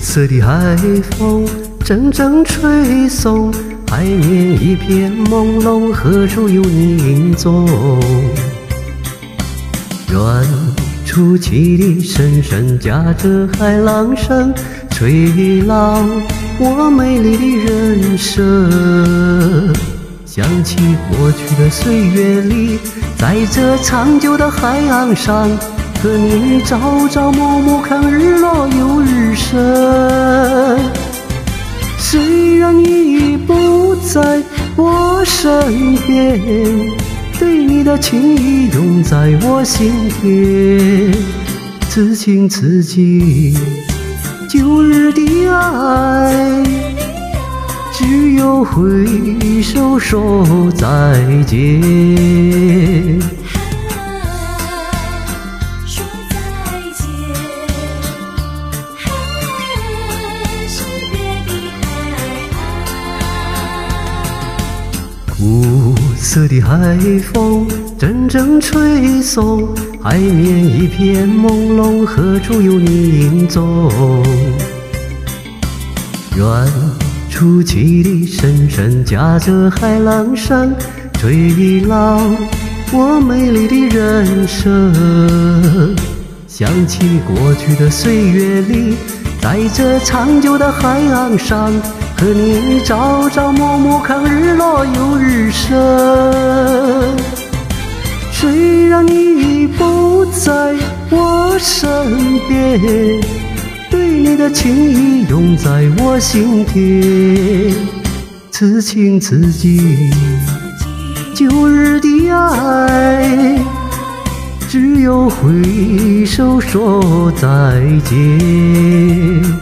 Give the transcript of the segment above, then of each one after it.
色的海风阵阵吹送，海面一片朦胧，何处有你影踪？远处汽笛声声夹着海浪声，吹老我美丽的人生。想起过去的岁月里，在这长久的海岸上，和你朝朝暮暮看日落又日升。虽然你已不在我身边，对你的情意永在我心田。此情此景，旧日的爱，只有挥手说再见。苦涩的海风阵阵吹送，海面一片朦胧，何处有你影踪？远处汽笛声声夹着海浪声，吹老我美丽的人生。想起过去的岁月里，在这长久的海岸上，和你朝朝暮暮看日落又日升。虽然你已不在我身边，对你的情意永在我心田。此情此景，旧日的爱，只有挥手说再见。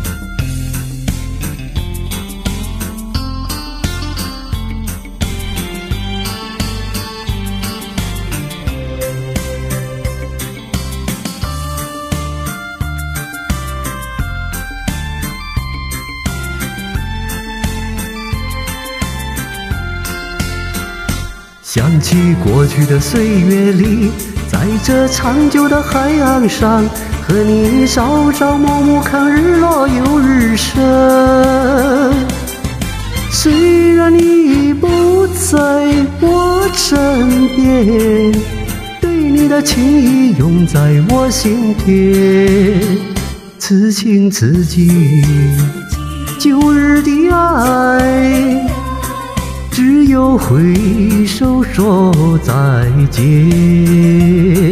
想起过去的岁月里，在这长久的海岸上，和你朝朝暮暮看日落又日升。虽然你已不在我身边，对你的情意永在我心田。此情此景，旧日的爱，只有挥手说再见。